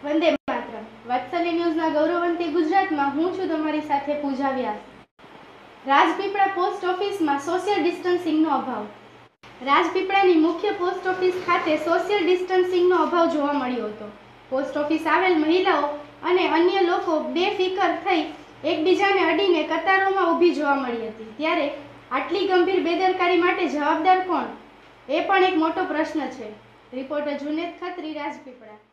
વંદે માતરમ. વાત્સલ્ય ન્યૂઝના ગૌરવવંતી ગુજરાતમાં હું છું તમારી સાથે પૂજા વ્યાસ. રાજપીપળા પોસ્ટ ઓફિસમાં સોશિયલ ડિસ્ટન્સિંગનો અભાવ. રાજપીપળાની મુખ્ય પોસ્ટ ઓફિસ ખાતે સોશિયલ ડિસ્ટન્સિંગનો અભાવ જોવા મળ્યો હતો. પોસ્ટ ઓફિસ આવેલ મહિલાઓ અને અન્ય લોકો બેફિકર થઈ એકબીજાને અડીને કતારોમાં ઊભી જોવા મળી હતી. ત્યારે આટલી ગંભીર બેદરકારી માટે જવાબદાર કોણ, એ પણ એક મોટો પ્રશ્ન છે. રિપોર્ટર જુનેદ ખત્રી, રાજપીપળા.